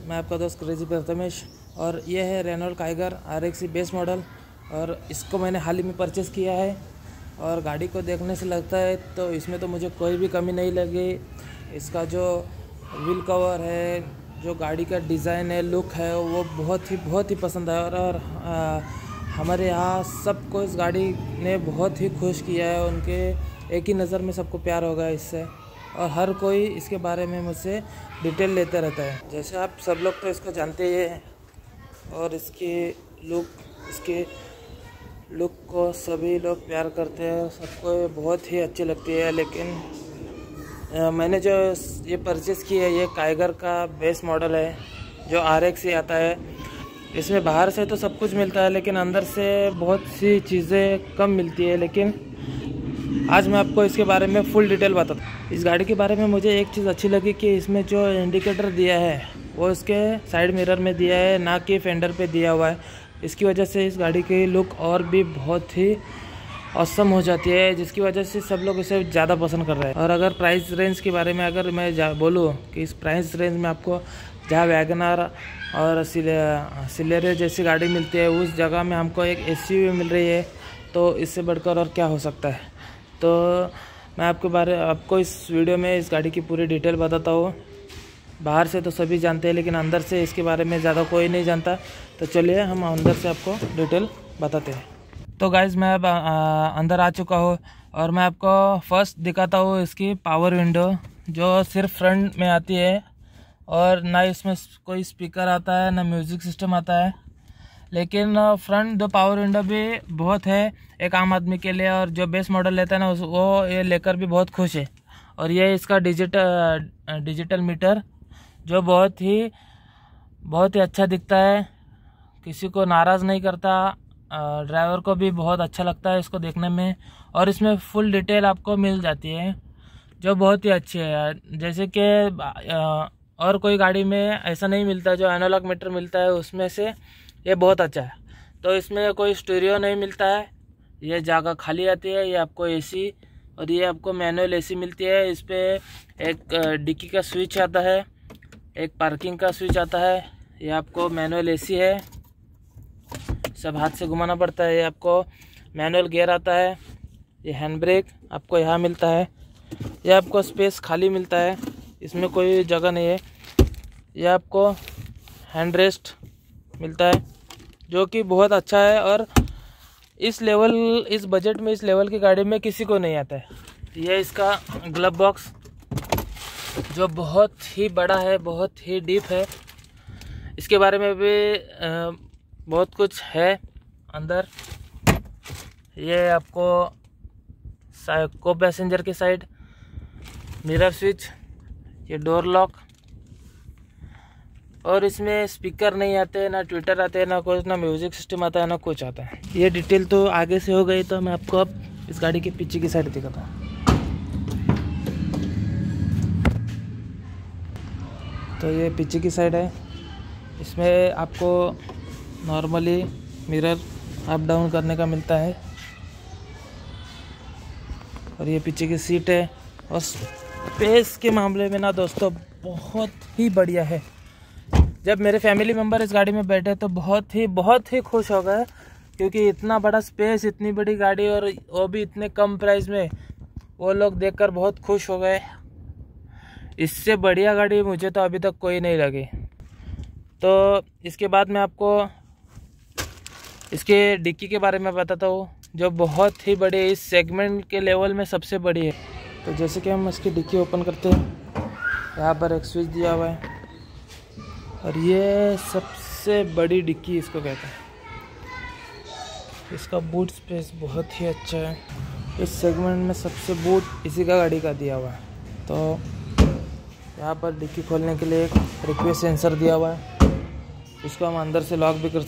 मैं आपका दोस्त क्रेजी प्रथमेश और ये है Renault Kiger RX base model. और इसको मैंने हाल ही में परचेज़ किया है और गाड़ी को देखने से लगता है तो इसमें तो मुझे कोई भी कमी नहीं लगी। इसका जो व्हील कवर है, जो गाड़ी का डिज़ाइन है, लुक है, वो बहुत ही पसंद आया। और हमारे यहाँ सबको इस गाड़ी ने बहुत ही खुश किया है। उनके एक ही नज़र में सबको प्यार हो गया इससे और हर कोई इसके बारे में मुझसे डिटेल लेते रहता है। जैसे आप सब लोग तो इसको जानते ही हैं और इसके लुक को सभी लोग प्यार करते हैं, सबको बहुत ही अच्छी लगती है। लेकिन मैंने जो ये परचेज़ की है ये काइगर का बेस मॉडल है जो RX से आता है। इसमें बाहर से तो सब कुछ मिलता है लेकिन अंदर से बहुत सी चीज़ें कम मिलती है। लेकिन आज मैं आपको इसके बारे में फुल डिटेल बताता हूँ। इस गाड़ी के बारे में मुझे एक चीज़ अच्छी लगी कि इसमें जो इंडिकेटर दिया है वो इसके साइड मिरर में दिया है, ना कि फेंडर पे दिया हुआ है। इसकी वजह से इस गाड़ी की लुक और भी बहुत ही ऑसम हो जाती है, जिसकी वजह से सब लोग इसे ज़्यादा पसंद कर रहे हैं। और अगर प्राइस रेंज के बारे में अगर मैं बोलूँ कि इस प्राइस रेंज में आपको जहाँ वैगनर और सिलेरियो जैसी गाड़ी मिलती है उस जगह में हमको एक SUV मिल रही है, तो इससे बढ़कर और क्या हो सकता है। तो मैं आपको इस वीडियो में इस गाड़ी की पूरी डिटेल बताता हूँ। बाहर से तो सभी जानते हैं लेकिन अंदर से इसके बारे में ज़्यादा कोई नहीं जानता। तो चलिए हम अंदर से आपको डिटेल बताते हैं। तो गाइज़ मैं अब अंदर आ चुका हूँ और मैं आपको फर्स्ट दिखाता हूँ इसकी पावर विंडो, जो सिर्फ फ्रंट में आती है और ना इसमें कोई स्पीकर आता है ना म्यूज़िक सिस्टम आता है। लेकिन फ्रंट जो पावर विंडो भी बहुत है एक आम आदमी के लिए, और जो बेस मॉडल लेता है ना वो ये लेकर भी बहुत खुश है। और ये इसका डिजिटल मीटर जो बहुत ही अच्छा दिखता है, किसी को नाराज़ नहीं करता, ड्राइवर को भी बहुत अच्छा लगता है इसको देखने में। और इसमें फुल डिटेल आपको मिल जाती है जो बहुत ही अच्छी है। जैसे कि और कोई गाड़ी में ऐसा नहीं मिलता, जो एनालॉग मीटर मिलता है उसमें से ये बहुत अच्छा है। तो इसमें कोई स्टीरियो नहीं मिलता है, ये जगह खाली आती है। ये आपको AC और ये आपको मैनुअल AC मिलती है। इस पर एक डिक्की का स्विच आता है, एक पार्किंग का स्विच आता है। ये आपको मैनुअल AC है, सब हाथ से घुमाना पड़ता है। ये आपको मैनुअल गियर आता है। ये हैंड ब्रेक आपको यहाँ मिलता है। ये आपको स्पेस खाली मिलता है, इसमें कोई जगह नहीं है। ये आपको हैंड रेस्ट मिलता है जो कि बहुत अच्छा है और इस बजट में इस लेवल की गाड़ी में किसी को नहीं आता है। ये इसका ग्लव बॉक्स जो बहुत ही बड़ा है, बहुत ही डीप है। इसके बारे में भी बहुत कुछ है अंदर। ये आपको को पैसेंजर की साइड मिरर स्विच, ये डोर लॉक, और इसमें स्पीकर नहीं आते, ना ट्विटर आते हैं, ना कुछ, ना म्यूज़िक सिस्टम आता है, ना कुछ आता है। ये डिटेल तो आगे से हो गई, तो मैं आपको अब इस गाड़ी के पीछे की साइड दिखाता हूँ। तो ये पीछे की साइड है, इसमें आपको नॉर्मली मिरर अप डाउन करने का मिलता है। और ये पीछे की सीट है। और स्पेस के मामले में ना दोस्तों बहुत ही बढ़िया है। जब मेरे फैमिली मेम्बर इस गाड़ी में बैठे तो बहुत ही खुश हो गए, क्योंकि इतना बड़ा स्पेस, इतनी बड़ी गाड़ी और वो भी इतने कम प्राइस में, वो लोग देखकर बहुत खुश हो गए। इससे बढ़िया गाड़ी मुझे तो अभी तक कोई नहीं लगी। तो इसके बाद मैं आपको इसके डिक्की के बारे में बताता हूँ, जो बहुत ही बड़ी है, इस सेगमेंट के लेवल में सबसे बड़ी है। तो जैसे कि हम इसकी डिक्की ओपन करते हैं, यहाँ पर एक स्विच दिया हुआ है और ये सबसे बड़ी डिक्की इसको कहते हैं। इसका बूट स्पेस बहुत ही अच्छा है, इस सेगमेंट में सबसे बूट इसी का गाड़ी का दिया हुआ है। तो यहाँ पर डिक्की खोलने के लिए एक रिक्वेस्ट सेंसर दिया हुआ है, इसको हम अंदर से लॉक भी कर